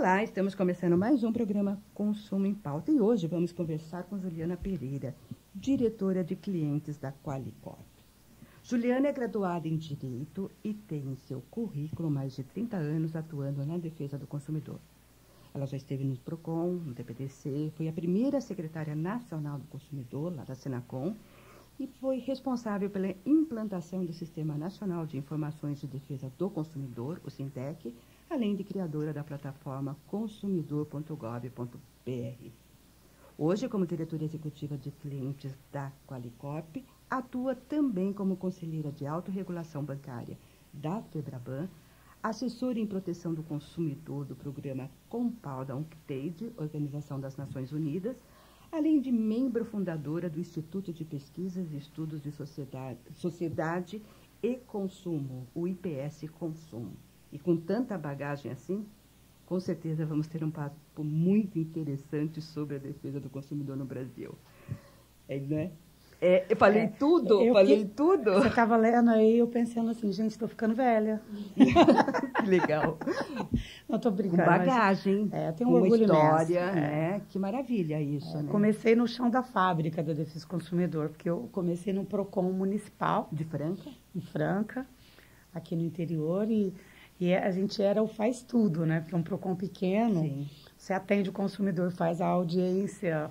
Olá, estamos começando mais um programa Consumo em Pauta e hoje vamos conversar com Juliana Pereira, diretora de clientes da Qualicorp. Juliana é graduada em Direito e tem em seu currículo mais de 30 anos atuando na defesa do consumidor. Ela já esteve no PROCON, no DPDC, foi a primeira secretária nacional do consumidor, lá da Senacom, e foi responsável pela implantação do Sistema Nacional de Informações de Defesa do Consumidor, o SINTEC, além de criadora da plataforma consumidor.gov.br. Hoje, como diretora executiva de clientes da Qualicorp, atua também como conselheira de autorregulação bancária da FEBRABAN, assessora em proteção do consumidor do programa Compal da UNCTAD, Organização das Nações Unidas, além de membro fundadora do Instituto de Pesquisas e Estudos de Sociedade e Consumo, o IPS Consumo. E com tanta bagagem assim, com certeza vamos ter um papo muito interessante sobre a defesa do consumidor no Brasil. Né? Eu falei tudo? Você estava lendo aí, eu pensando assim, gente, estou ficando velha. Que legal. Não, estou brincando. Com bagagem, tem um com orgulho uma história, nessa. né? Que maravilha isso, né? Comecei no chão da fábrica da defesa do consumidor, porque eu comecei no PROCON municipal. De Franca? Em Franca, aqui no interior, e a gente era o faz tudo, né? Porque é um PROCON pequeno. Sim. Você atende o consumidor, faz a audiência,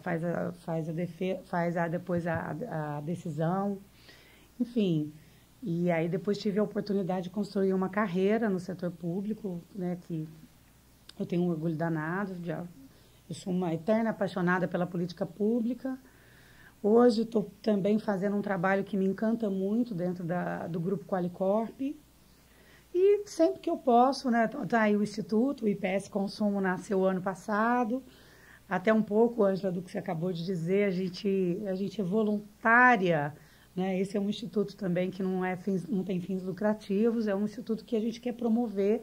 depois a decisão, enfim. E aí depois tive a oportunidade de construir uma carreira no setor público, né? Que eu tenho um orgulho danado, eu sou uma eterna apaixonada pela política pública. Hoje estou também fazendo um trabalho que me encanta muito dentro do Grupo Qualicorp. E sempre que eu posso, né, tá aí o Instituto, o IPS Consumo nasceu ano passado, até um pouco, Ângela, do que você acabou de dizer, a gente é voluntária, né, esse é um instituto também que não tem fins lucrativos, é um instituto que a gente quer promover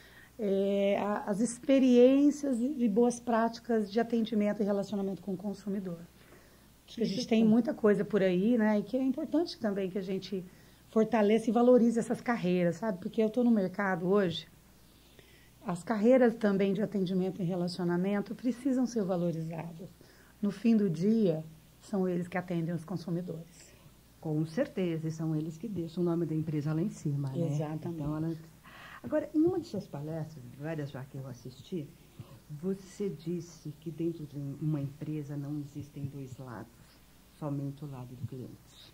as experiências e boas práticas de atendimento e relacionamento com o consumidor. A gente tem muita coisa por aí, né, e que é importante também que a gente fortaleça e valorize essas carreiras, sabe? Porque eu estou no mercado hoje, as carreiras também de atendimento e relacionamento precisam ser valorizadas. No fim do dia, são eles que atendem os consumidores. Com certeza, e são eles que deixam o nome da empresa lá em cima, né? Exatamente. Então, Agora, em uma de suas palestras, várias já que eu assisti, você disse que dentro de uma empresa não existem dois lados, somente o lado do cliente.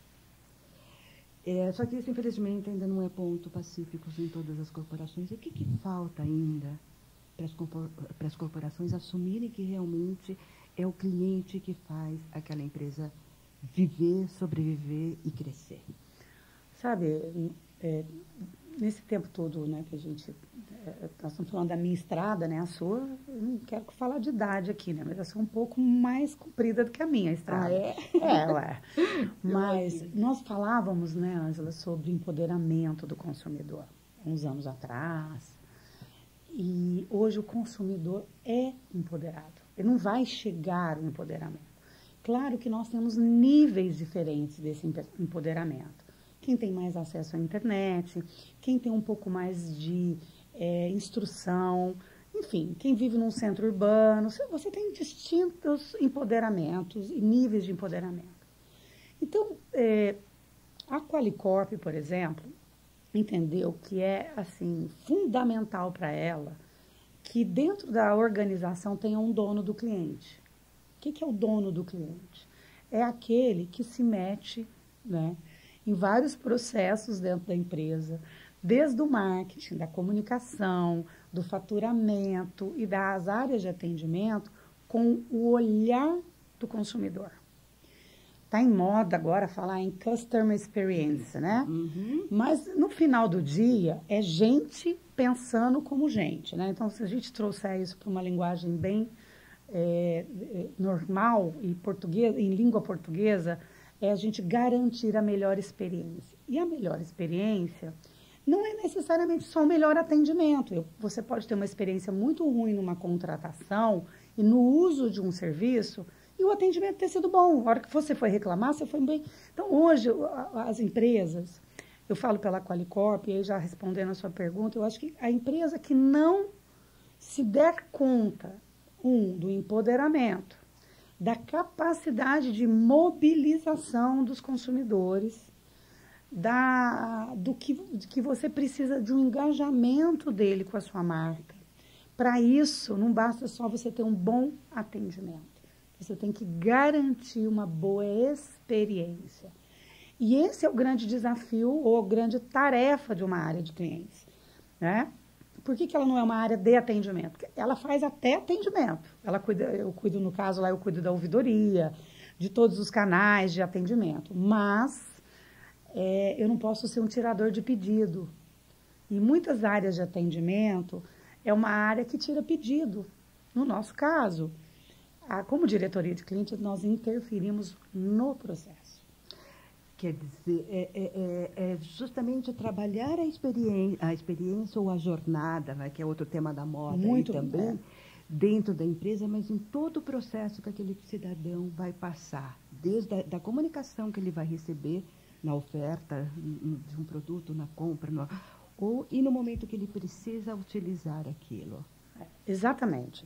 Só que isso, infelizmente, ainda não é ponto pacífico em todas as corporações. E o que falta ainda para as corporações assumirem que realmente é o cliente que faz aquela empresa viver, sobreviver e crescer? Sabe, nesse tempo todo, né, que nós estamos falando da minha estrada, né, a sua, eu não quero falar de idade aqui, né, mas eu sou um pouco mais comprida do que a minha estrada. Ah, é? Ué. Mas nós falávamos, né, Ângela, sobre empoderamento do consumidor, uns anos atrás, e hoje o consumidor é empoderado, ele não vai chegar ao empoderamento. Claro que nós temos níveis diferentes desse empoderamento. Quem tem mais acesso à internet, quem tem um pouco mais de instrução, enfim, quem vive num centro urbano, você tem distintos empoderamentos e níveis de empoderamento. Então, a Qualicorp, por exemplo, entendeu que é assim, fundamental para ela que dentro da organização tenha um dono do cliente. O que é o dono do cliente? É aquele que se mete, né, em vários processos dentro da empresa, desde o marketing, da comunicação, do faturamento e das áreas de atendimento, com o olhar do consumidor. Está em moda agora falar em customer experience, né? Uhum. Mas no final do dia é gente pensando como gente, né? Então, se a gente trouxer isso para uma linguagem bem normal e portuguesa, em língua portuguesa, é a gente garantir a melhor experiência. E a melhor experiência não é necessariamente só o melhor atendimento. Você pode ter uma experiência muito ruim numa contratação e no uso de um serviço e o atendimento ter sido bom. A hora que você foi reclamar, você foi bem. Então, hoje, as empresas, eu falo pela Qualicorp, e aí já respondendo a sua pergunta, eu acho que a empresa que não se der conta, do empoderamento, da capacidade de mobilização dos consumidores, do que você precisa de um engajamento dele com a sua marca. Para isso, não basta só você ter um bom atendimento. Você tem que garantir uma boa experiência. E esse é o grande desafio ou a grande tarefa de uma área de clientes, né? Por que ela não é uma área de atendimento? Porque ela faz até atendimento. Eu cuido, no caso lá, eu cuido da ouvidoria, de todos os canais de atendimento. Mas eu não posso ser um tirador de pedido. E muitas áreas de atendimento é uma área que tira pedido. No nosso caso, como diretoria de clientes, nós interferimos no processo. Quer dizer, é justamente trabalhar a experiência ou a jornada, né, que é outro tema da moda Muito, também, dentro da empresa, mas em todo o processo que aquele cidadão vai passar, desde a comunicação que ele vai receber na oferta de um produto, na compra, e no momento que ele precisa utilizar aquilo. Exatamente.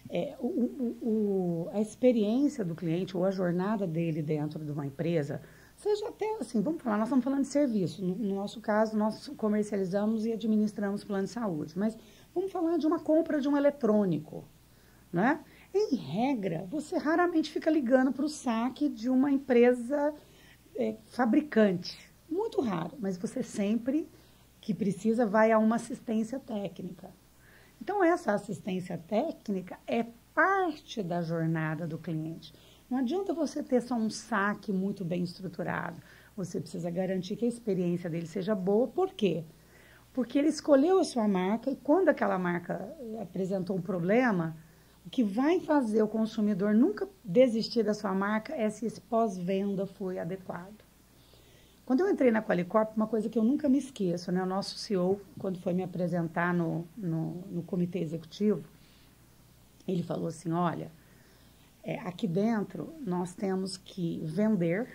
A experiência do cliente ou a jornada dele dentro de uma empresa, seja até assim, vamos falar, nós estamos falando de serviço. No nosso caso, nós comercializamos e administramos plano de saúde. Mas vamos falar de uma compra de um eletrônico, né? Em regra, você raramente fica ligando para o saque de uma empresa fabricante. Muito raro, mas você sempre que precisa vai a uma assistência técnica. Então, essa assistência técnica é parte da jornada do cliente. Não adianta você ter só um saque muito bem estruturado. Você precisa garantir que a experiência dele seja boa. Por quê? Porque ele escolheu a sua marca e quando aquela marca apresentou um problema, o que vai fazer o consumidor nunca desistir da sua marca é se esse pós-venda foi adequado. Quando eu entrei na Qualicorp, uma coisa que eu nunca me esqueço, né? O nosso CEO, quando foi me apresentar no comitê executivo, ele falou assim, olha, aqui dentro nós temos que vender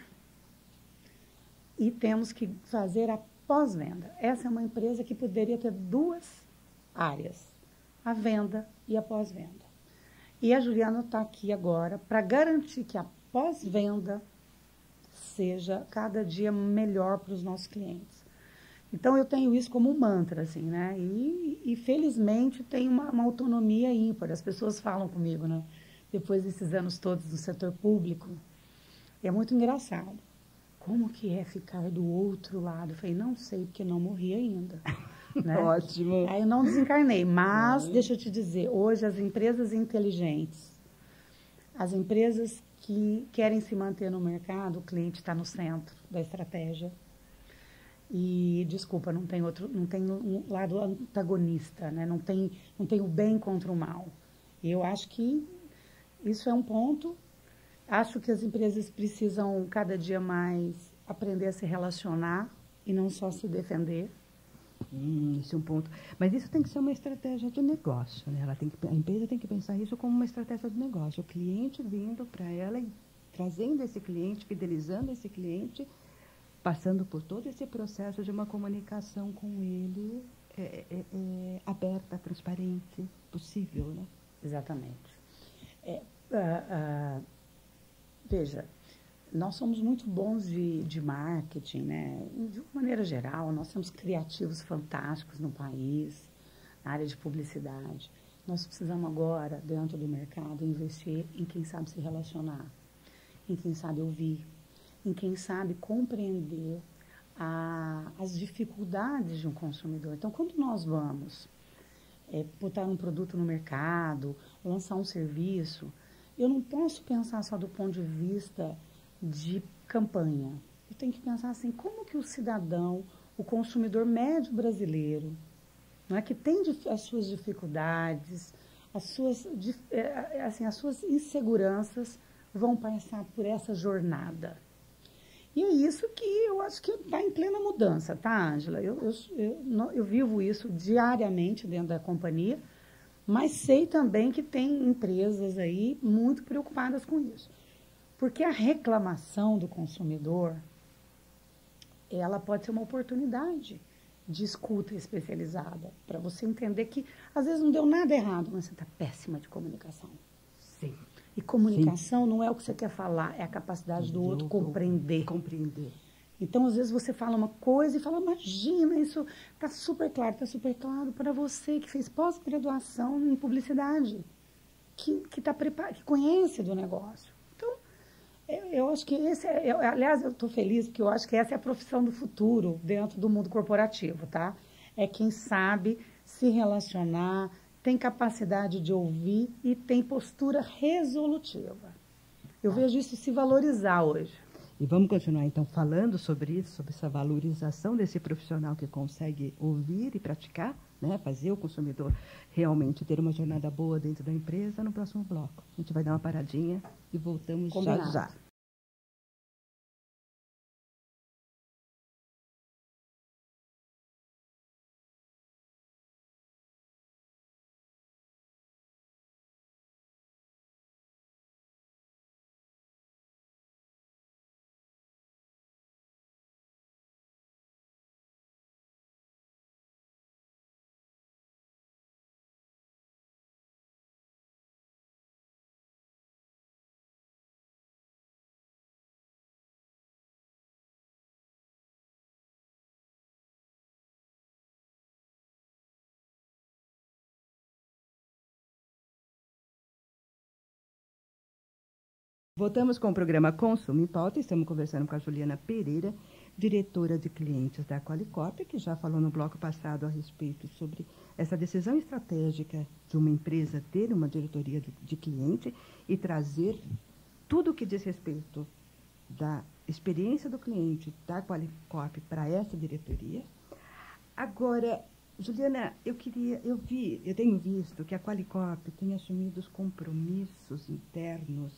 e temos que fazer a pós-venda. Essa é uma empresa que poderia ter duas áreas, a venda e a pós-venda. E a Juliana está aqui agora para garantir que a pós-venda seja cada dia melhor para os nossos clientes. Então, eu tenho isso como um mantra, assim, né? E felizmente, tem uma autonomia ímpar. As pessoas falam comigo, né? Depois desses anos todos no setor público. É muito engraçado. Como que é ficar do outro lado? Eu falei, não sei, porque não morri ainda. Né? Ótimo. Aí eu não desencarnei. Mas, deixa eu te dizer, hoje as empresas inteligentes, as empresas que querem se manter no mercado, o cliente está no centro da estratégia. E, desculpa, não tem um lado antagonista, né? Não tem o bem contra o mal. E eu acho que isso é um ponto. Acho que as empresas precisam cada dia mais aprender a se relacionar e não só se defender. Esse é um ponto. Mas isso tem que ser uma estratégia de negócio, né? A empresa tem que pensar isso como uma estratégia de negócio. O cliente vindo para ela e trazendo esse cliente, fidelizando esse cliente, passando por todo esse processo de uma comunicação com ele aberta, transparente, possível, né? Exatamente. Veja, nós somos muito bons de marketing, né? De uma maneira geral, nós temos criativos fantásticos no país, na área de publicidade. Nós precisamos agora, dentro do mercado, investir em quem sabe se relacionar, em quem sabe ouvir, em quem sabe compreender as dificuldades de um consumidor. Então, quando nós vamos botar um produto no mercado, lançar um serviço, eu não posso pensar só do ponto de vista de campanha. Eu tenho que pensar assim, como que o cidadão, o consumidor médio brasileiro, não é, que tem as suas dificuldades, as suas inseguranças, vão passar por essa jornada. E é isso que eu acho que está em plena mudança, tá, Ângela? Eu vivo isso diariamente dentro da companhia, mas sei também que tem empresas aí muito preocupadas com isso. Porque a reclamação do consumidor, ela pode ser uma oportunidade de escuta especializada, para você entender que às vezes não deu nada errado, mas você está péssima de comunicação. Sim. E comunicação não é o que você quer falar, é a capacidade do outro compreender. Compreender. Então, às vezes, você fala uma coisa e fala, imagina, isso está super claro para você que fez pós-graduação em publicidade, que conhece do negócio. Então, eu acho que aliás, eu estou feliz porque eu acho que essa é a profissão do futuro dentro do mundo corporativo, tá? É quem sabe se relacionar, tem capacidade de ouvir e tem postura resolutiva. Eu vejo isso se valorizar hoje. E vamos continuar, então, falando sobre isso, sobre essa valorização desse profissional que consegue ouvir e praticar, né, fazer o consumidor realmente ter uma jornada boa dentro da empresa no próximo bloco. A gente vai dar uma paradinha e voltamos Combinado. já. Voltamos com o programa Consumo em Pauta. Estamos conversando com a Juliana Pereira, diretora de clientes da Qualicorp, que já falou no bloco passado a respeito sobre essa decisão estratégica de uma empresa ter uma diretoria de cliente e trazer tudo o que diz respeito da experiência do cliente da Qualicorp para essa diretoria. Agora, Juliana, eu tenho visto que a Qualicorp tem assumido os compromissos internos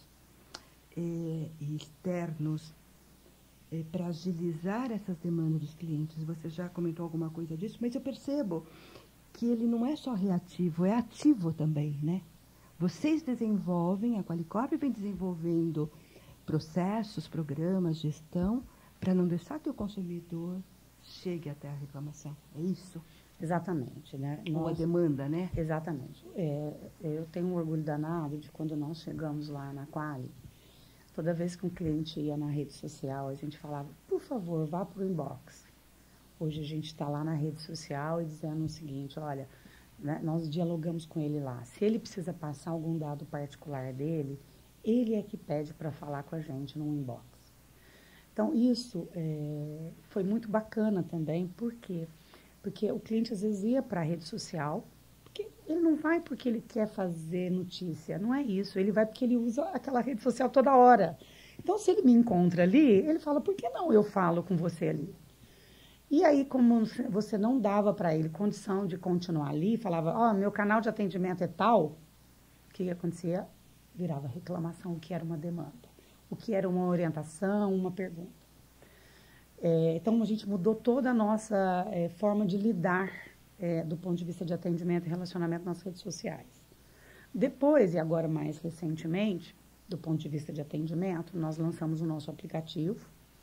e externos para agilizar essas demandas dos clientes. Você já comentou alguma coisa disso, mas eu percebo que ele não é só reativo, é ativo também, né? Vocês desenvolvem, a Qualicorp vem desenvolvendo processos, programas, gestão, para não deixar que o consumidor chegue até a reclamação. É isso? Exatamente, né? Ou a demanda, né? Exatamente. Eu tenho um orgulho danado de quando nós chegamos lá na Quali. Toda vez que um cliente ia na rede social, a gente falava, por favor, vá para o inbox. Hoje a gente está lá na rede social e dizendo o seguinte, olha, né, nós dialogamos com ele lá. Se ele precisa passar algum dado particular dele, ele é que pede para falar com a gente no inbox. Então, isso foi muito bacana também, por quê? Porque o cliente às vezes ia para a rede social, porque ele não vai porque ele quer fazer notícia, não é isso. Ele vai porque ele usa aquela rede social toda hora. Então, se ele me encontra ali, ele fala, por que não eu falo com você ali? E aí, como você não dava para ele condição de continuar ali, falava, ó, meu canal de atendimento é tal, o que acontecia? Virava reclamação, o que era uma demanda, o que era uma orientação, uma pergunta. Então, a gente mudou toda a nossa forma de lidar do ponto de vista de atendimento e relacionamento nas redes sociais. Depois, e agora mais recentemente, do ponto de vista de atendimento, nós lançamos o nosso aplicativo,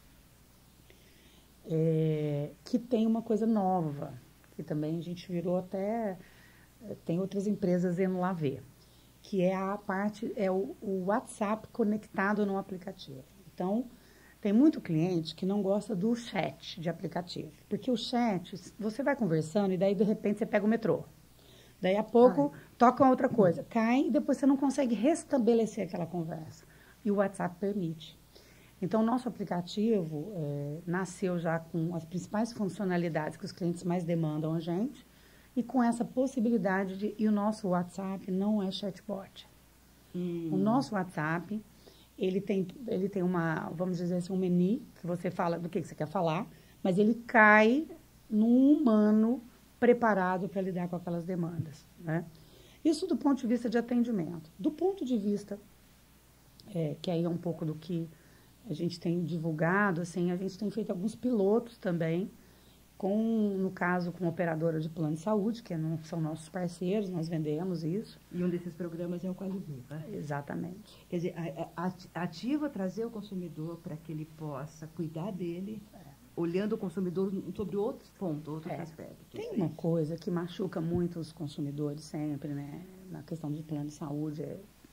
que tem uma coisa nova, que também a gente virou até... Tem outras empresas indo lá ver, que é a parte, o WhatsApp conectado no aplicativo. Então, tem muito cliente que não gosta do chat de aplicativo, porque o chat, você vai conversando e daí, de repente, você pega o metrô. Daí, a pouco, toca outra coisa, cai e depois você não consegue restabelecer aquela conversa. E o WhatsApp permite. Então, o nosso aplicativo nasceu já com as principais funcionalidades que os clientes mais demandam a gente e com essa possibilidade de... E o nosso WhatsApp não é chatbot. O nosso WhatsApp... Ele tem uma, vamos dizer assim, um menu, que você fala do que você quer falar, mas ele cai num humano preparado para lidar com aquelas demandas, né? Isso do ponto de vista de atendimento. Do ponto de vista, que aí é um pouco do que a gente tem divulgado, assim, a gente tem feito alguns pilotos também, no caso, com operadora de plano de saúde, que são nossos parceiros, nós vendemos isso. E um desses programas é o Quali Viva. Exatamente. Quer dizer, ativa trazer o consumidor para que ele possa cuidar dele olhando o consumidor sobre outros pontos, outros aspectos. Tem uma coisa que machuca muito os consumidores sempre, né? Na questão de plano de saúde,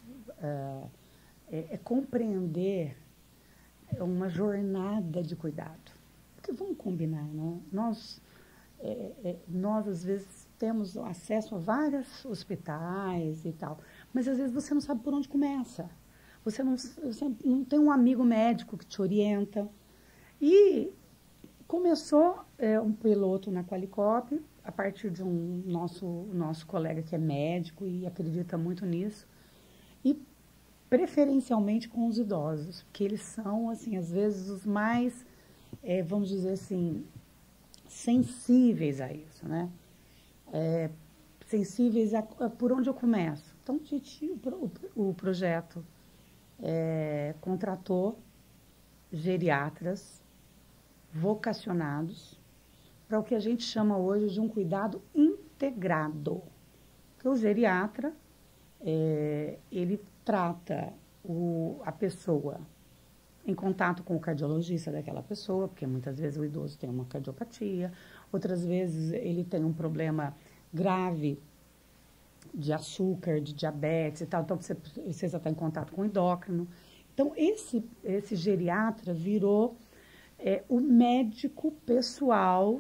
é compreender uma jornada de cuidado. Porque vamos combinar, né? Nós, às vezes, temos acesso a vários hospitais e tal, mas às vezes você não sabe por onde começa. Você não tem um amigo médico que te orienta. E começou um piloto na Qualicorp, a partir de nosso colega que é médico e acredita muito nisso, e preferencialmente com os idosos, porque eles são, assim, às vezes os mais, vamos dizer assim, sensíveis a isso, né? Sensíveis a por onde eu começo. Então, o projeto contratou geriatras vocacionados para o que a gente chama hoje de um cuidado integrado. Porque o geriatra, ele trata a pessoa em contato com o cardiologista daquela pessoa, porque muitas vezes o idoso tem uma cardiopatia, outras vezes ele tem um problema grave de açúcar, de diabetes e tal, então você precisa estar em contato com o endócrino. Então, esse geriatra virou o médico pessoal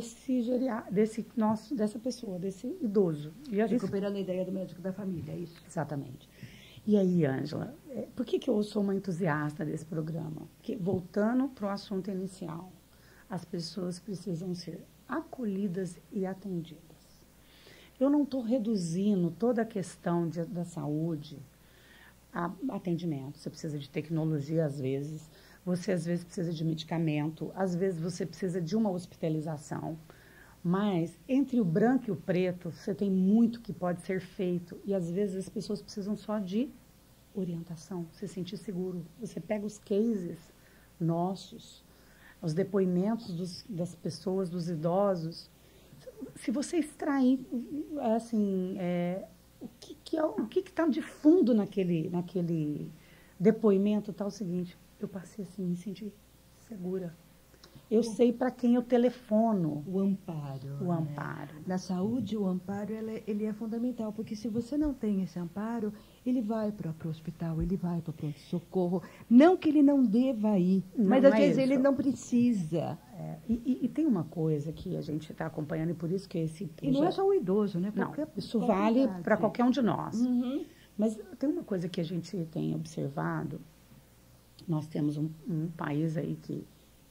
dessa pessoa, desse idoso. E a gente... Recuperando a ideia do médico da família, é isso? Exatamente. E aí, Ângela, por que eu sou uma entusiasta desse programa? Porque, voltando para o assunto inicial, as pessoas precisam ser acolhidas e atendidas. Eu não estou reduzindo toda a questão da saúde a atendimento. Você precisa de tecnologia, às vezes. Você, às vezes, precisa de medicamento. Às vezes, você precisa de uma hospitalização. Mas, entre o branco e o preto, você tem muito que pode ser feito. E, às vezes, as pessoas precisam só de orientação, se sentir seguro. Você pega os cases nossos, os depoimentos das pessoas, dos idosos. Se você extrair, assim, o que está de fundo naquele depoimento, está o seguinte: eu passei assim, me senti segura. Eu sei para quem eu telefono. O amparo. O amparo. Na saúde, o amparo ele é fundamental, porque se você não tem esse amparo, ele vai para o hospital, ele vai para o pronto-socorro. Não que ele não deva ir, mas às vezes ele não precisa. E tem uma coisa que a gente está acompanhando, e por isso que esse projeto... E não é só o idoso, né? Isso vale para qualquer um de nós. Uhum. Mas tem uma coisa que a gente tem observado. Nós temos um país aí que...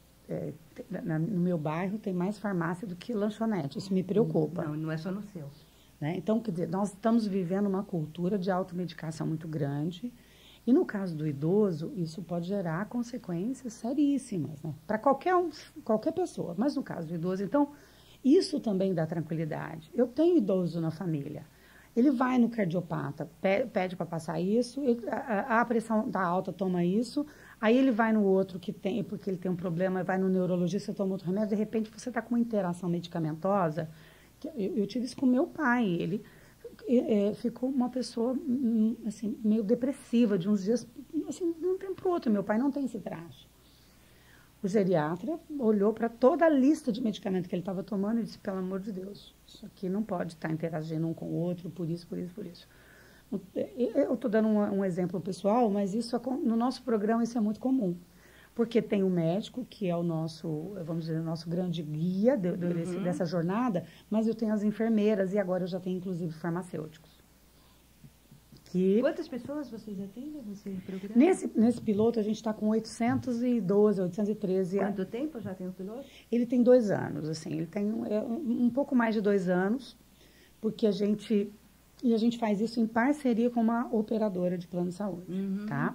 no meu bairro tem mais farmácia do que lanchonete. Isso me preocupa. Não é só no seu. Né? Então, quer dizer, nós estamos vivendo uma cultura de automedicação muito grande. E no caso do idoso, isso pode gerar consequências seríssimas, né? Para qualquer pessoa. Mas no caso do idoso, então, isso também dá tranquilidade. Eu tenho idoso na família. Ele vai no cardiopata, pede para passar isso, a pressão está alta, toma isso. Aí ele vai no outro porque ele tem um problema, vai no neurologista, toma outro remédio. De repente, você está com uma interação medicamentosa. Eu tive isso com meu pai. Ele ficou uma pessoa assim, meio depressiva, de uns dias, assim, de um tempo para o outro. Meu pai não tem esse traço. O geriatra olhou para toda a lista de medicamento que ele estava tomando e disse: pelo amor de Deus, isso aqui não pode estar interagindo um com o outro, por isso. Eu estou dando um exemplo pessoal, mas isso no nosso programa isso é muito comum. Porque tem o médico, que é o nosso, vamos dizer, o nosso grande guia dessa jornada, mas eu tenho as enfermeiras e agora eu já tenho, inclusive, farmacêuticos. Quantas pessoas vocês atendem nesse programa? Nesse piloto, a gente está com 812, 813. Quanto tempo já tem o piloto? Ele tem 2 anos, assim, ele tem um pouco mais de 2 anos, porque a gente faz isso em parceria com uma operadora de plano de saúde, tá?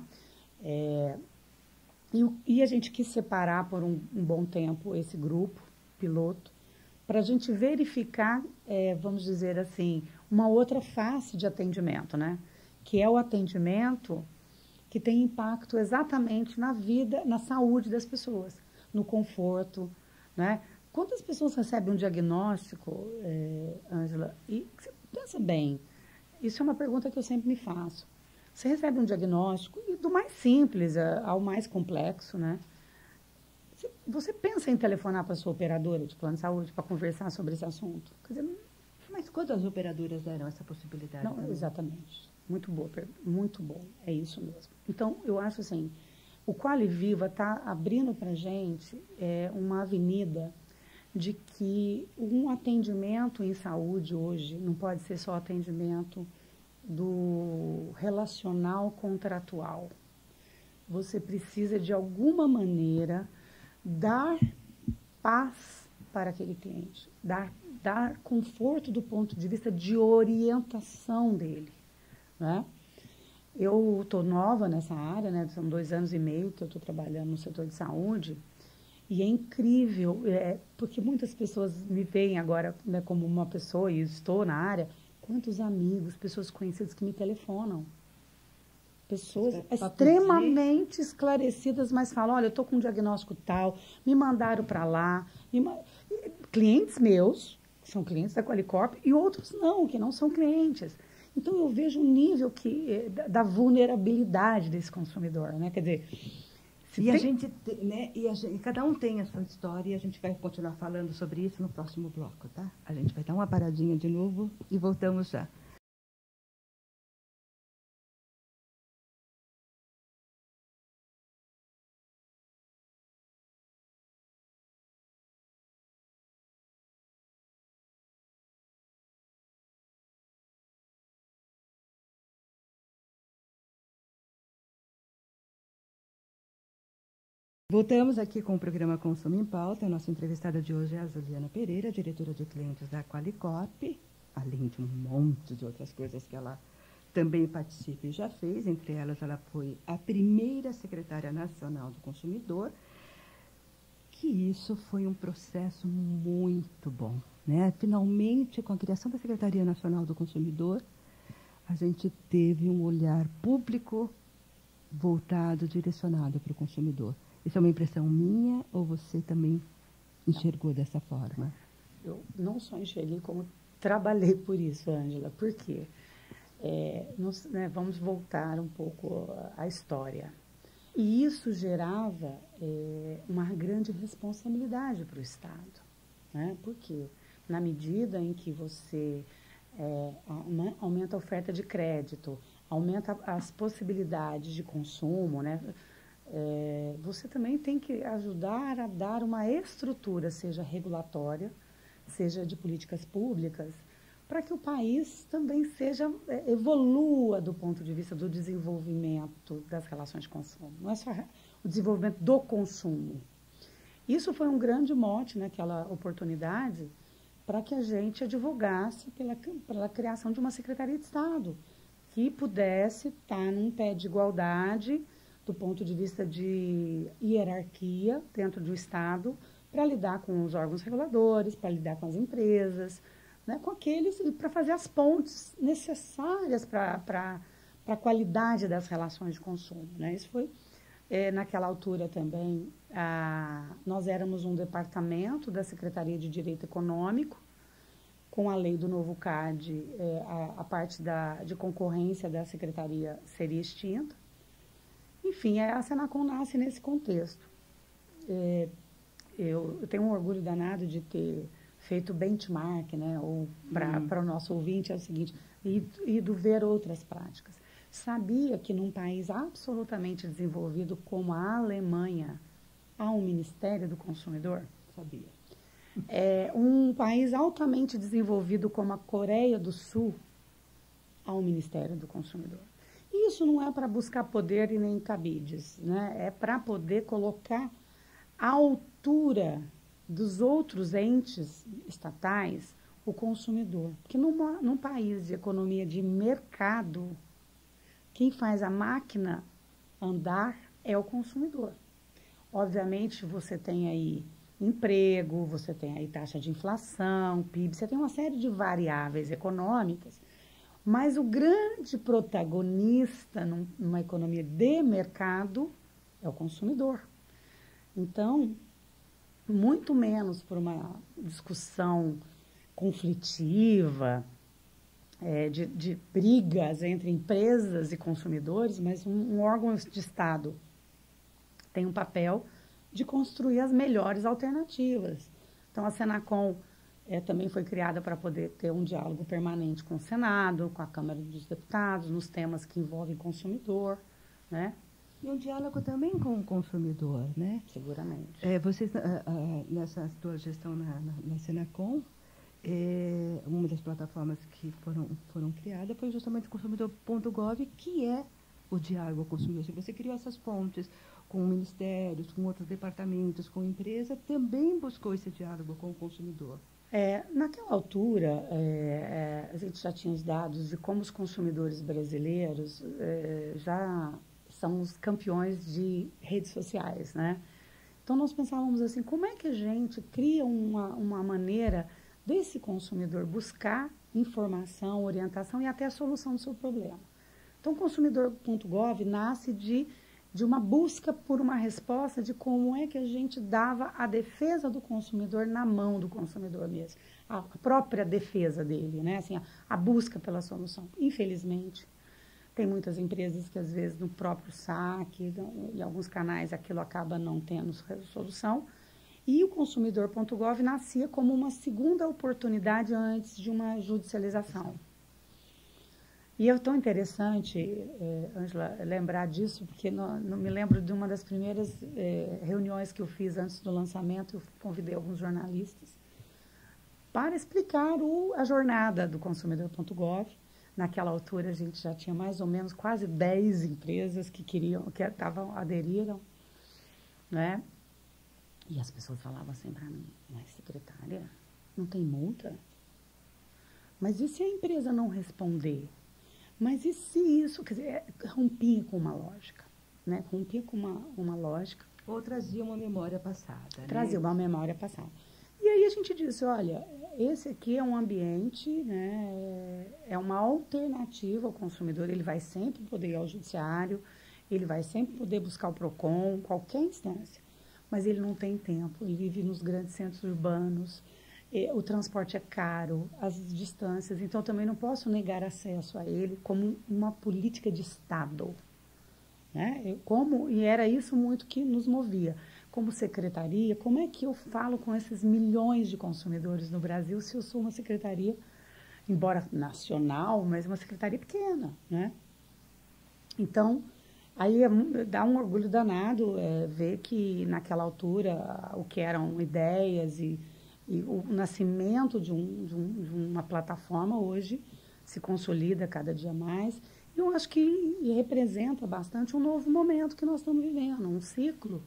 E a gente quis separar por um bom tempo esse grupo piloto para a gente verificar, vamos dizer assim, uma outra face de atendimento, né? Que é o atendimento que tem impacto exatamente na vida, na saúde das pessoas, no conforto, né? Quantas pessoas recebem um diagnóstico, Ângela? E você pensa bem, isso é uma pergunta que eu sempre me faço. Você recebe um diagnóstico, e do mais simples ao mais complexo, né? você pensa em telefonar para a sua operadora de plano de saúde para conversar sobre esse assunto? Quer dizer, mas quantas operadoras deram essa possibilidade? Não, exatamente. Muito boa, muito bom. É isso mesmo. Então, eu acho assim, o Quali Viva está abrindo para a gente uma avenida de que um atendimento em saúde hoje não pode ser só atendimento do relacional contratual. Você precisa, de alguma maneira, dar paz para aquele cliente, dar conforto do ponto de vista de orientação dele, né? Eu estou nova nessa área, né? São 2 anos e meio que eu estou trabalhando no setor de saúde e é incrível, porque muitas pessoas me veem agora, né, como uma pessoa e estou na área, quantos amigos, pessoas conhecidas que me telefonam. Pessoas extremamente esclarecidas, mas falam, olha, eu estou com um diagnóstico tal, me mandaram para lá. Clientes meus, que são clientes da Qualicorp, e outros não, que não são clientes. Então, eu vejo o nível da vulnerabilidade desse consumidor, né? Quer dizer... E cada um tem a sua história e a gente vai continuar falando sobre isso no próximo bloco, tá? A gente vai dar uma paradinha de novo e voltamos já. Voltamos aqui com o programa Consumo em Pauta. A nossa entrevistada de hoje é a Juliana Pereira, diretora de clientes da Qualicorp, além de um monte de outras coisas que ela também participa e já fez. Entre elas, ela foi a primeira secretária nacional do consumidor, que isso foi um processo muito bom, né? Finalmente, com a criação da Secretaria Nacional do Consumidor, a gente teve um olhar público voltado, direcionado para o consumidor. Isso é uma impressão minha ou você também enxergou dessa forma? Eu não só enxerguei, como trabalhei por isso, Ângela. Por quê? Vamos voltar um pouco à história. E isso gerava uma grande responsabilidade para o Estado. Né? Por quê? Na medida em que você aumenta a oferta de crédito, aumenta as possibilidades de consumo, né? Você também tem que ajudar a dar uma estrutura, seja regulatória, seja de políticas públicas, para que o país também evolua do ponto de vista do desenvolvimento das relações de consumo. Não é só o desenvolvimento do consumo. Isso foi um grande mote naquela oportunidade para que a gente advogasse pela criação de uma Secretaria de Estado que pudesse estar num pé de igualdade do ponto de vista de hierarquia dentro do Estado, para lidar com os órgãos reguladores, para lidar com as empresas, né, com aqueles, e para fazer as pontes necessárias para a qualidade das relações de consumo. Né? Isso foi, naquela altura também, nós éramos um departamento da Secretaria de Direito Econômico, com a lei do novo CAD, a parte de concorrência da Secretaria seria extinta. Enfim, a Senacom nasce nesse contexto. Eu tenho um orgulho danado de ter feito benchmark, né? Ou para o nosso ouvinte é o seguinte, ido ver outras práticas. Sabia que num país absolutamente desenvolvido como a Alemanha, há um Ministério do Consumidor? Sabia. Um país altamente desenvolvido como a Coreia do Sul, há um Ministério do Consumidor. Isso não é para buscar poder e nem cabides, né? É para poder colocar à altura dos outros entes estatais o consumidor. Porque num país de economia de mercado, quem faz a máquina andar é o consumidor. Obviamente, você tem aí emprego, você tem aí taxa de inflação, PIB, você tem uma série de variáveis econômicas. Mas o grande protagonista numa economia de mercado é o consumidor. Então, muito menos por uma discussão conflitiva, de brigas entre empresas e consumidores, mas um órgão de Estado tem um papel de construir as melhores alternativas. Então, a Senacom também foi criada para poder ter um diálogo permanente com o Senado, com a Câmara dos Deputados, nos temas que envolvem consumidor, né? E um diálogo também com o consumidor, né? Seguramente. Vocês, nessa sua gestão na Senacom, uma das plataformas que foram criadas foi justamente o consumidor.gov, que é o diálogo com o consumidor. Se você criou essas pontes com ministérios, com outros departamentos, com empresa, também buscou esse diálogo com o consumidor. Naquela altura, a gente já tinha os dados de como os consumidores brasileiros já são os campeões de redes sociais, né? Então, nós pensávamos assim, como é que a gente cria uma maneira desse consumidor buscar informação, orientação e até a solução do seu problema. Então, o consumidor.gov nasce de uma busca por uma resposta de como é que a gente dava a defesa do consumidor na mão do consumidor mesmo. A própria defesa dele, né? Assim, a busca pela solução. Infelizmente, tem muitas empresas que, às vezes, no próprio saque, em alguns canais, aquilo acaba não tendo solução. E o consumidor.gov nascia como uma segunda oportunidade antes de uma judicialização. E é tão interessante, Ângela, lembrar disso, porque não me lembro de uma das primeiras reuniões que eu fiz antes do lançamento, eu convidei alguns jornalistas para explicar a jornada do consumidor.gov. Naquela altura, a gente já tinha mais ou menos quase 10 empresas que aderiram, né? E as pessoas falavam assim para mim, mas secretária, não tem multa? Mas e se a empresa não responder? Mas e se isso, quer dizer, rompia com uma lógica, né? Rompia com uma lógica. Ou trazia uma memória passada. Trazia uma memória passada. E aí a gente disse, olha, esse aqui é um ambiente, né? É uma alternativa ao consumidor, ele vai sempre poder ir ao judiciário, ele vai sempre poder buscar o PROCON, qualquer instância. Mas ele não tem tempo, ele vive nos grandes centros urbanos, o transporte é caro, as distâncias, então também não posso negar acesso a ele como uma política de Estado, né? E era isso muito que nos movia. Como secretaria, como é que eu falo com esses milhões de consumidores no Brasil se eu sou uma secretaria, embora nacional, mas uma secretaria pequena, né? Então, aí dá um orgulho danado ver que naquela altura o que eram ideias e o nascimento de uma plataforma hoje se consolida cada dia mais. E eu acho que representa bastante um novo momento que nós estamos vivendo, um ciclo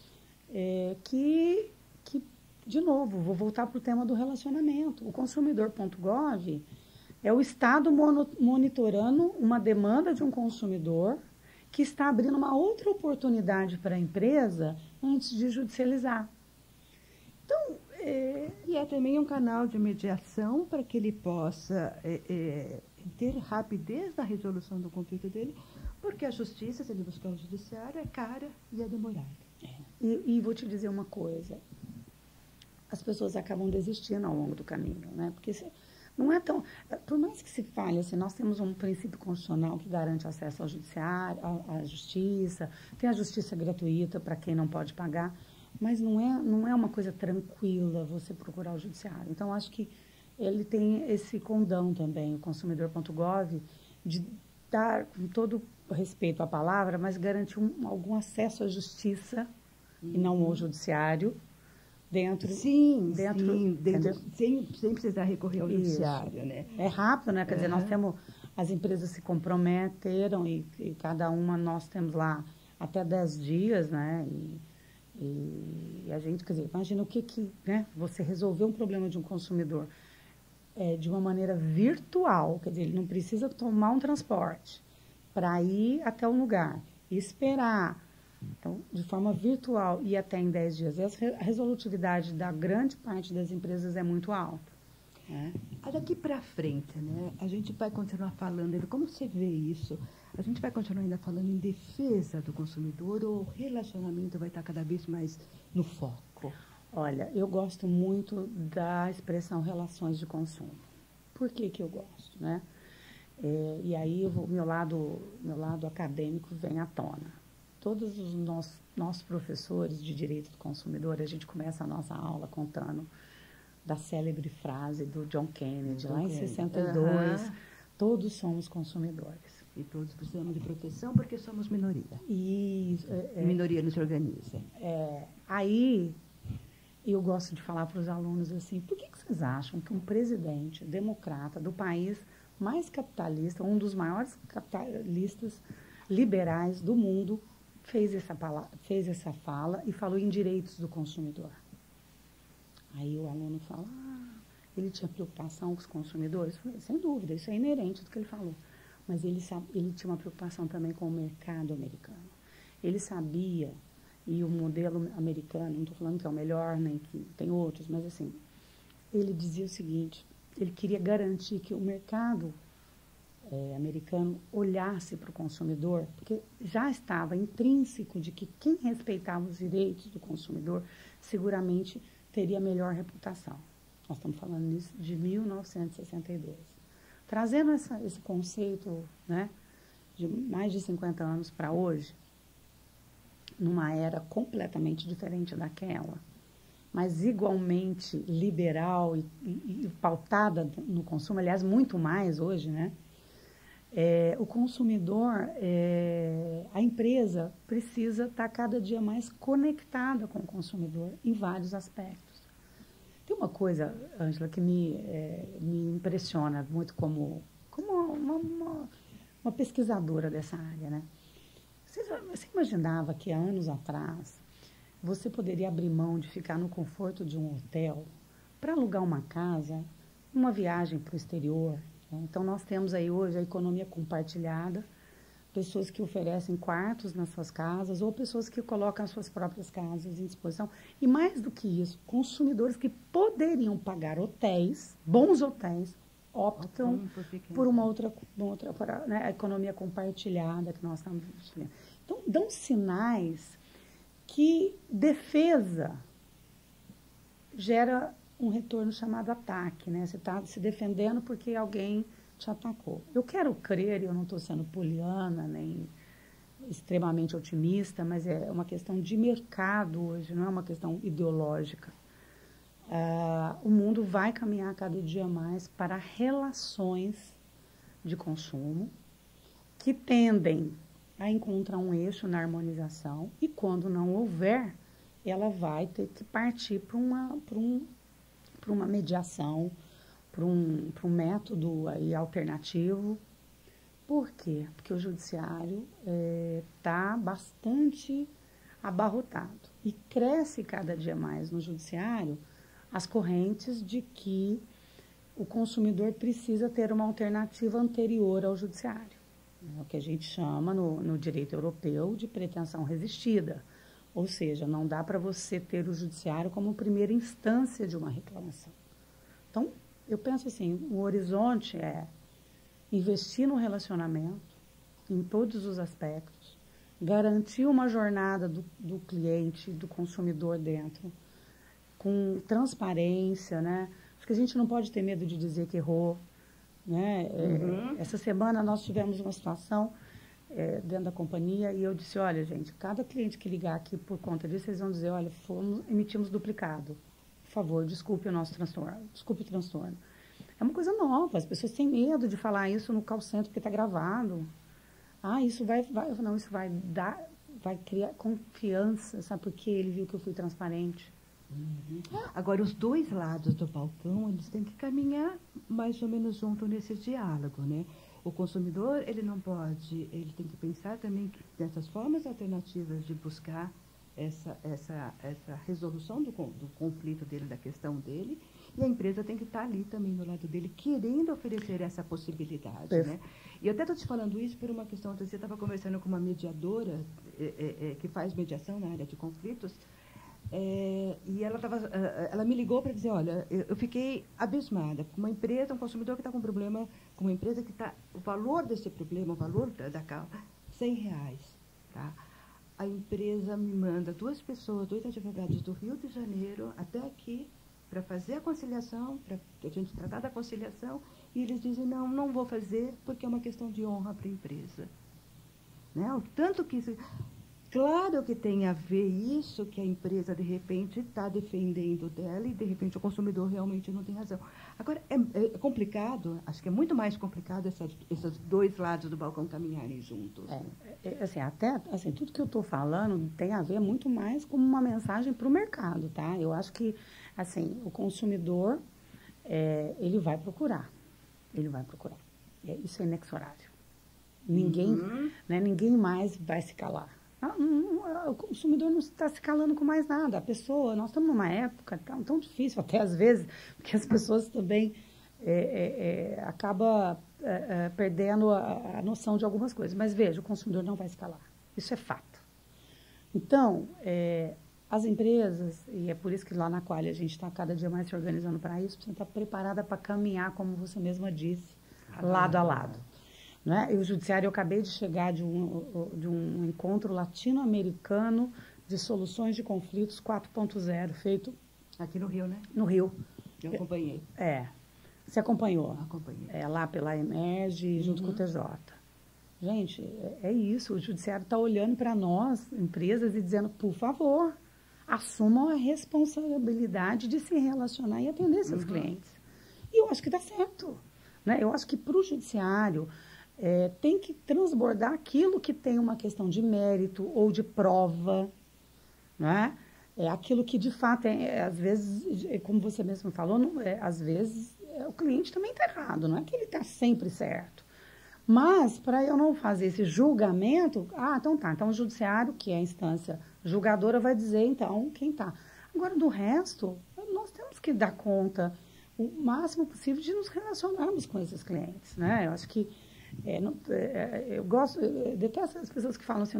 que, de novo, vou voltar para o tema do relacionamento. O consumidor.gov é o Estado monitorando uma demanda de um consumidor que está abrindo uma outra oportunidade para a empresa antes de judicializar. Então, e é também um canal de mediação para que ele possa ter rapidez na resolução do conflito dele, porque a justiça, se ele buscar o judiciário, é cara e é demorada. E vou te dizer uma coisa, as pessoas acabam desistindo ao longo do caminho, né? Porque não é tão... Por mais que se fale, assim, nós temos um princípio constitucional que garante acesso ao judiciário, à justiça, tem a justiça gratuita para quem não pode pagar, mas não é uma coisa tranquila você procurar o judiciário. Então, acho que ele tem esse condão também, o consumidor.gov, de dar, com todo respeito à palavra, mas garantir algum acesso à justiça e não ao judiciário dentro... Sim, sem precisar recorrer ao judiciário, né? É rápido, né? Quer dizer, nós temos... As empresas se comprometeram e cada uma nós temos lá até 10 dias, né? E a gente, quer dizer, imagina o que né, você resolver um problema de um consumidor de uma maneira virtual, quer dizer, ele não precisa tomar um transporte para ir até um lugar, esperar, então, de forma virtual e até em 10 dias. E a resolutividade da grande parte das empresas é muito alta. Daqui para frente, né, a gente vai continuar falando, como você vê isso? A gente vai continuar ainda falando em defesa do consumidor ou o relacionamento vai estar cada vez mais no foco? Olha, eu gosto muito da expressão relações de consumo. Por que eu gosto, né? E aí meu lado acadêmico vem à tona. todos os nossos professores de direito do consumidor, a gente começa a nossa aula contando da célebre frase do John Kennedy, lá em 62, todos somos consumidores. E todos precisamos de proteção porque somos minoria. E minoria não se organiza. Aí, eu gosto de falar para os alunos assim, por que vocês acham que um presidente democrata do país mais capitalista, um dos maiores capitalistas liberais do mundo, fez essa fala e falou em direitos do consumidor? Aí o aluno fala, ele tinha preocupação com os consumidores? Eu falei, sem dúvida, isso é inerente do que ele falou. Mas ele tinha uma preocupação também com o mercado americano. Ele sabia, e o modelo americano, não estou falando que é o melhor, nem que tem outros, mas assim, ele dizia o seguinte, ele queria garantir que o mercado americano olhasse para o consumidor, porque já estava intrínseco de que quem respeitava os direitos do consumidor seguramente teria melhor reputação. Nós estamos falando nisso de 1962. Trazendo esse conceito, né, de mais de 50 anos para hoje, numa era completamente diferente daquela, mas igualmente liberal e pautada no consumo, aliás, muito mais hoje, né? O consumidor, a empresa precisa estar cada dia mais conectada com o consumidor em vários aspectos. Tem uma coisa, Ângela, que me impressiona muito como uma pesquisadora dessa área, né? Você imaginava que há anos atrás você poderia abrir mão de ficar no conforto de um hotel para alugar uma casa, uma viagem para o exterior? Né? Então, nós temos aí hoje a economia compartilhada, pessoas que oferecem quartos nas suas casas ou pessoas que colocam as suas próprias casas em disposição. E mais do que isso, consumidores que poderiam pagar hotéis, bons hotéis, optam por uma outra né, a economia compartilhada que nós estamos vivendo. Então, dão sinais que defesa gera um retorno chamado ataque, né? Você está se defendendo porque alguém te atacou. Eu quero crer, e eu não estou sendo poliana, nem extremamente otimista, mas é uma questão de mercado hoje, não é uma questão ideológica. O mundo vai caminhar cada dia mais para relações de consumo que tendem a encontrar um eixo na harmonização e, quando não houver, ela vai ter que partir para uma mediação, para um método aí alternativo. Por quê? Porque o judiciário está bastante abarrotado e cresce cada dia mais no judiciário as correntes de que o consumidor precisa ter uma alternativa anterior ao judiciário. É o que a gente chama no direito europeu de pretensão resistida. Ou seja, não dá para você ter o judiciário como primeira instância de uma reclamação. Então, eu penso assim, o horizonte é investir no relacionamento, em todos os aspectos, garantir uma jornada do cliente, do consumidor dentro, com transparência, né? Acho que a gente não pode ter medo de dizer que errou, né? Essa semana nós tivemos uma situação dentro da companhia e eu disse, olha, gente, cada cliente que ligar aqui por conta disso, eles vão dizer, olha, emitimos duplicado. Por favor, desculpe o nosso transtorno, desculpe o transtorno. É uma coisa nova, as pessoas têm medo de falar isso no call center porque está gravado. Isso vai criar confiança, sabe? Porque ele viu que eu fui transparente. Agora, os dois lados do balcão, eles têm que caminhar mais ou menos junto nesse diálogo, né? O consumidor, ele tem que pensar também nessas formas alternativas de buscar essa resolução do conflito dele, da questão dele, e a empresa tem que estar ali também do lado dele, querendo oferecer essa possibilidade, né? E eu até estou te falando isso por uma questão, você estava conversando com uma mediadora que faz mediação na área de conflitos, e ela me ligou para dizer, olha, eu fiquei abismada com uma empresa, um consumidor que está com um problema, com uma empresa que está, o valor desse problema, o valor da causa, R$100, tá? A empresa me manda 2 advogados do Rio de Janeiro até aqui para fazer a conciliação, para a gente tratar da conciliação, e eles dizem, não vou fazer porque é uma questão de honra para a empresa. Né? O tanto que isso... Claro que tem a ver isso, que a empresa, de repente, está defendendo dela e, de repente, o consumidor realmente não tem razão. Agora, é complicado, acho que é muito mais complicado esses dois lados do balcão caminharem juntos. Assim, tudo que eu estou falando tem a ver muito mais com uma mensagem para o mercado, tá? Eu acho que, assim, o consumidor, ele vai procurar. Isso é inexorável. Ninguém mais vai se calar. O consumidor não está se calando com mais nada. A pessoa, nós estamos numa época tão difícil, até às vezes, porque as pessoas também acabam perdendo a noção de algumas coisas. Mas veja, o consumidor não vai se calar. Isso é fato. Então, as empresas, e é por isso que lá na Qualy a gente está cada dia mais se organizando para isso, precisa estar preparada para caminhar, como você mesma disse, lado a lado. Né? E o Judiciário, eu acabei de chegar de um encontro latino-americano de soluções de conflitos 4.0, feito... Aqui no Rio, né? No Rio. Eu acompanhei. Você acompanhou? Acompanhei. Lá pela Emerge, junto com o TJ. Gente, é isso. O Judiciário está olhando para nós, empresas, e dizendo, por favor, assumam a responsabilidade de se relacionar e atender seus clientes. E eu acho que dá certo. Né? Eu acho que para o Judiciário... tem que transbordar aquilo que tem uma questão de mérito ou de prova, né? Aquilo que, de fato, às vezes, como você mesmo falou, às vezes o cliente também está errado, não é que ele está sempre certo. Mas, para eu não fazer esse julgamento, então o Judiciário, que é a instância julgadora, vai dizer, então, quem está. Agora, do resto, nós temos que dar conta o máximo possível de nos relacionarmos com esses clientes, né? Eu acho que eu detesto as pessoas que falam assim,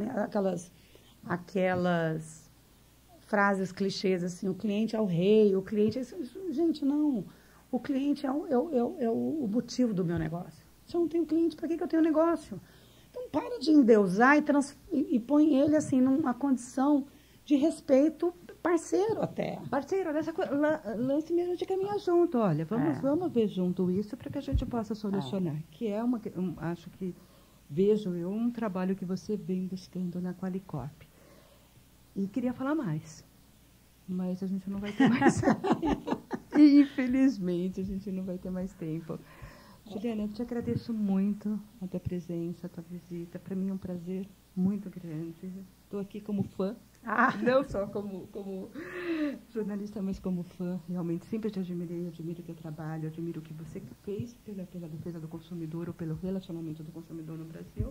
aquelas frases clichês assim, o cliente é o rei, o cliente é... Gente, não. O cliente é o motivo do meu negócio. Se eu não tenho cliente, para que eu tenho negócio? Então, para de endeusar e põe ele assim numa condição de respeito parceiro até. Parceiro, lance mesmo de caminhar junto. Olha, vamos ver junto isso para que a gente possa solucionar. Que acho que vejo eu um trabalho que você vem buscando na Qualicorp. E queria falar mais, mas a gente não vai ter mais tempo. Infelizmente, a gente não vai ter mais tempo. Juliana, eu te agradeço muito a tua presença, a tua visita. Para mim é um prazer muito grande. Estou aqui como fã. Não só como jornalista, mas como fã. Realmente, sempre te admirei, admiro o teu trabalho, admiro o que você fez pela defesa do consumidor ou pelo relacionamento do consumidor no Brasil.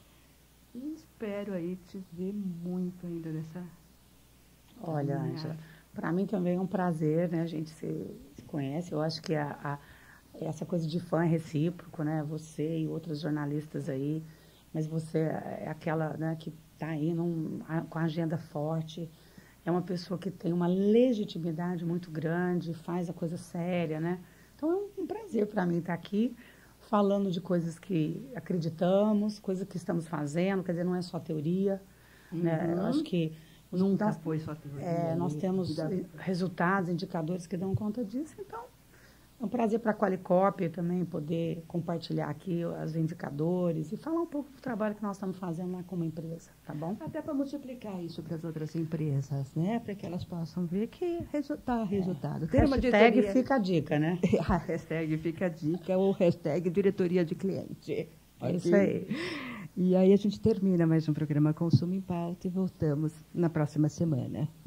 E espero aí te ver muito ainda nessa... Olha, Ângela, para mim também é um prazer, né? A gente se conhece. Eu acho que essa coisa de fã é recíproco, né? Você e outros jornalistas aí, mas você é aquela, né, que está aí com a agenda forte, é uma pessoa que tem uma legitimidade muito grande, faz a coisa séria, né? Então é um prazer para mim estar aqui falando de coisas que acreditamos, coisas que estamos fazendo, quer dizer, não é só teoria, né? Eu acho que nunca foi só teoria. Nós temos resultados, indicadores que dão conta disso, então é um prazer para a Qualicorp também poder compartilhar aqui os indicadores e falar um pouco do trabalho que nós estamos fazendo lá como empresa, tá bom? Até para multiplicar isso para as outras empresas, né? Para que elas possam ver que está resultado. Ter uma diretoria... fica a dica, né? A hashtag fica a dica ou hashtag diretoria de cliente. É isso aí. E aí a gente termina mais um programa Consumo em Pauta e voltamos na próxima semana.